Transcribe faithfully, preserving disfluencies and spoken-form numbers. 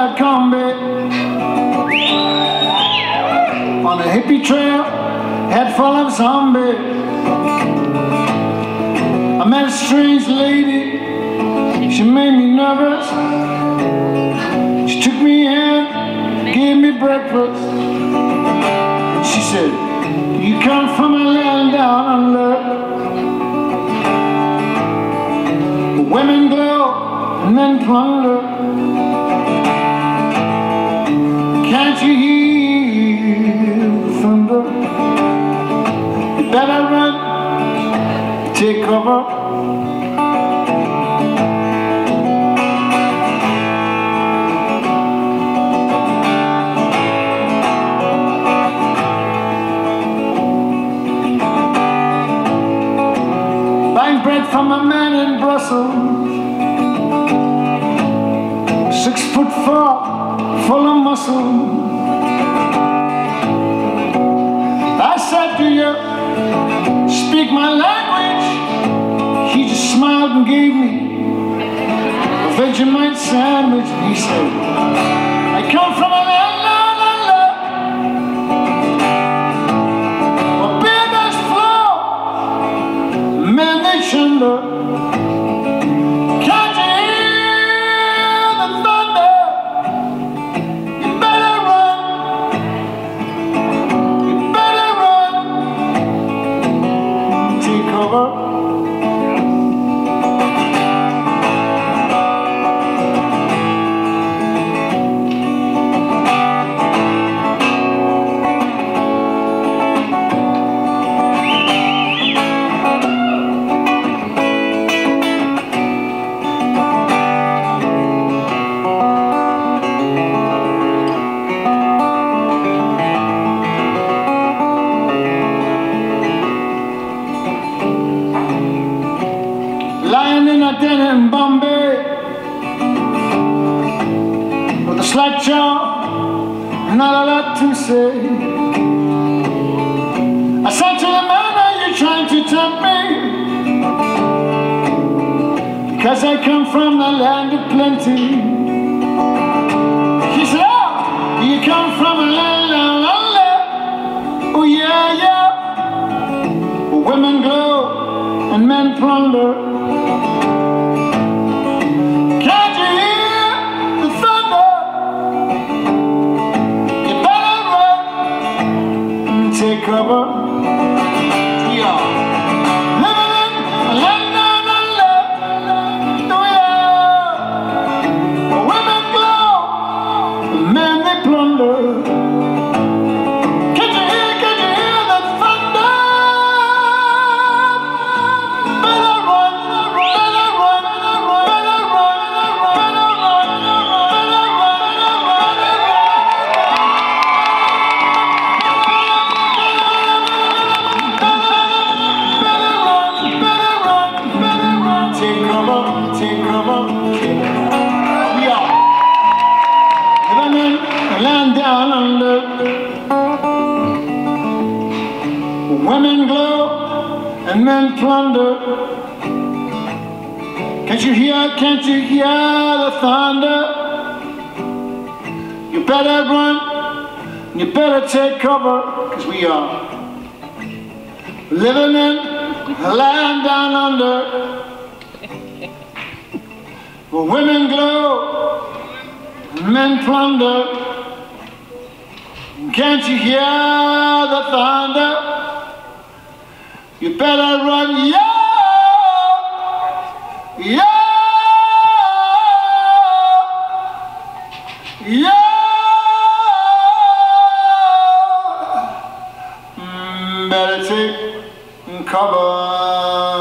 Abercrombie on a hippie trail, head full of zombies. I met a strange lady, she made me nervous. She took me in, gave me breakfast. She said, you come from a land down under. Women glow and men plunder. Can't you hear the thunder? You better run, take cover. Buying bread from a man in Brussels, six foot four, full of muscle. I said, do you speak my language? He just smiled and gave me a Vegemite sandwich. He said, I come from a land down under, where beavers flow, men they chunder. Can't you hear the thunder? You better run, you better run, take cover. Lying in a den in Bombay with a slack jaw, not a lot to say. I said to the man, are you trying to tempt me? Because I come from the land of plenty. He said, oh, you come from a land down under. Oh yeah, yeah. Women glow and men plunder. Can't you hear the thunder? You better run and take cover. We are living in a land down under. We are women glow, men they plunder. Can't you hear, can't you hear the thunder? Better run, better run, better run, better run, better run, better run, better run. Take cover, take cover. We are living in a land down under. Women glow and men plunder. Can't you hear, can't you hear the thunder? You better run, you better take cover, cause we are living in a land down under, where women glow and men plunder. Can't you hear the thunder? You better run, yeah, yeah, yeah. Mm, better take cover.